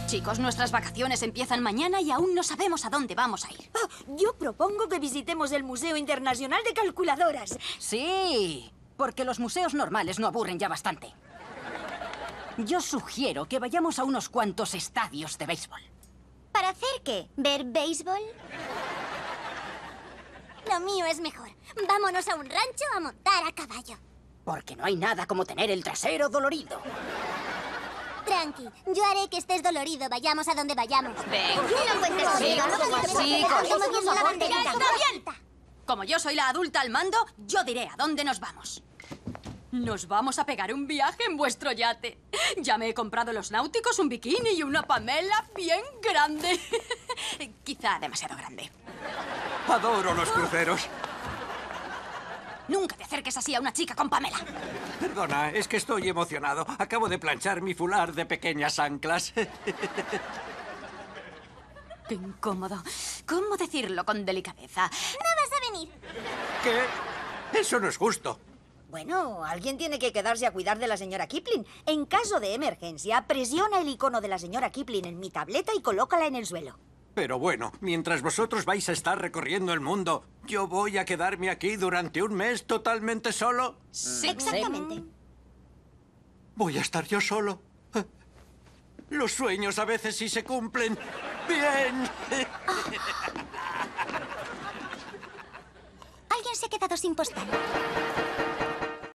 Chicos, nuestras vacaciones empiezan mañana y aún no sabemos a dónde vamos a ir. Yo propongo que visitemos el Museo Internacional de Calculadoras. Sí, porque los museos normales no aburren ya bastante. Yo sugiero que vayamos a unos cuantos estadios de béisbol. ¿Para hacer qué? ¿Ver béisbol? Lo mío es mejor. Vámonos a un rancho a montar a caballo. Porque no hay nada como tener el trasero dolorido. Tranqui, yo haré que estés dolorido, vayamos a donde vayamos. Venga. No cuentes conmigo, no me Chicos, Estamos moviendo la banderita. ¡Está bien! Como yo soy la adulta al mando, yo diré a dónde nos vamos. Nos vamos a pegar un viaje en vuestro yate. Ya me he comprado los náuticos, un bikini y una Pamela bien grande. Quizá demasiado grande. Adoro los cruceros. Nunca te acerques así a una chica con Pamela. Perdona, es que estoy emocionado. Acabo de planchar mi fular de pequeñas anclas. Qué incómodo. ¿Cómo decirlo con delicadeza? No vas a venir. ¿Qué? Eso no es justo. Bueno, alguien tiene que quedarse a cuidar de la señora Kipling. En caso de emergencia, presiona el icono de la señora Kipling en mi tableta y colócala en el suelo. Pero bueno, mientras vosotros vais a estar recorriendo el mundo, ¿yo voy a quedarme aquí durante un mes totalmente solo? Sí, Exactamente. ¿Voy a estar yo solo? Los sueños a veces sí se cumplen. ¡Bien! Alguien se ha quedado sin postal.